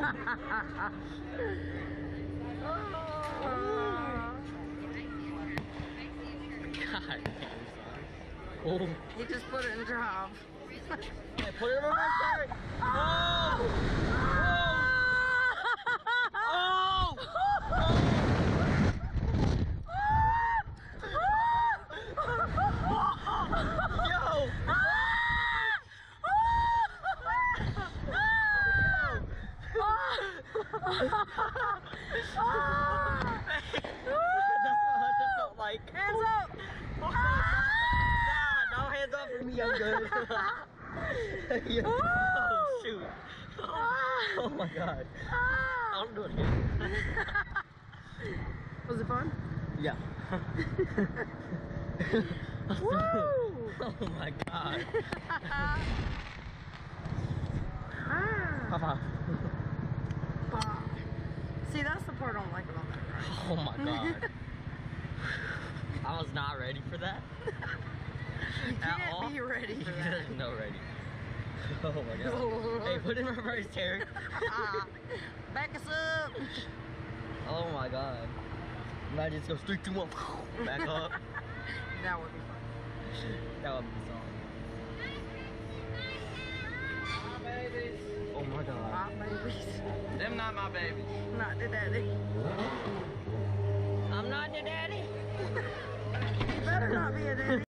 God damn, son. Oh. He just put it in drive. Hey, put it in reverse, Terry. Oh! Oh! Yo! That's what it felt like. Hands up! Nah, no hands up for me, I'm good. Yeah. Oh shoot. Oh my god. I'll do it again. Was it fun? Yeah. Woo! Oh my god. Ah. Papa. See, that's the part I don't like about that ride. Oh my god. I was not ready for that. You can't be ready for that. There's no ready. Oh my god. Hey, put in reverse, Terry. Back us up. Oh my god. Imagine just go straight to one. Back up. That would be fun. That would be solid. My babies. Oh my god. My babies. Them not my babies. Not the daddy. I'm not the daddy. You better not be a daddy.